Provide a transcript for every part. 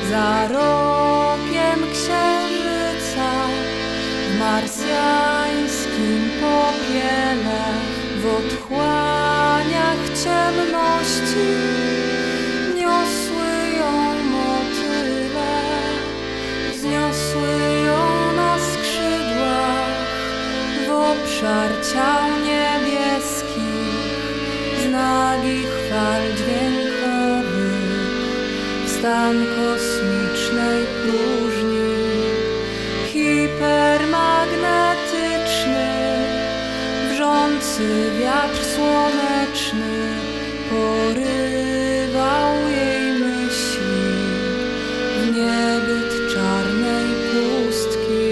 za rogiem księżyca, w marsjańskim popiele, w otchłaniach ciemności niosły ją motyle, wzniosły ją na skrzydłach w obszar ciał niebieskich, z nagich fal dźwiękowych, w stan kosmicznej próżni, hipermagnetyczny, wrzący wiatr słoneczny porywał jej myśli w niebyt czarnej pustki.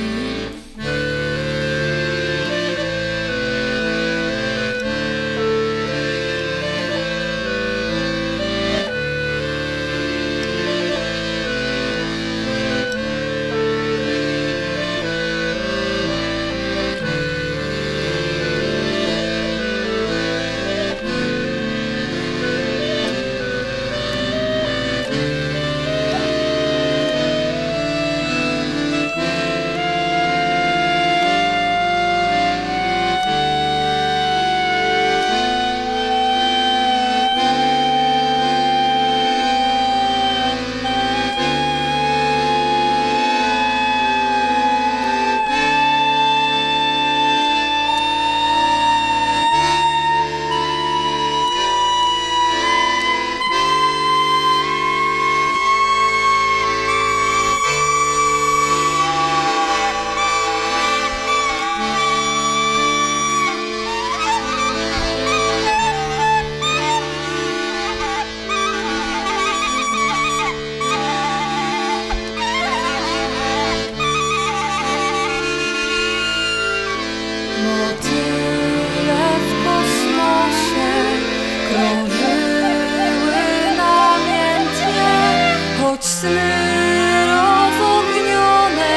Motyle w kosmosie krążyły namiętnie, choć sny rozognione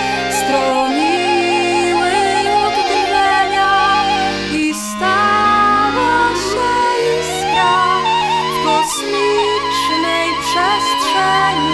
stroniły od drżenia i stała się iskra w kosmicznej przestrzeni.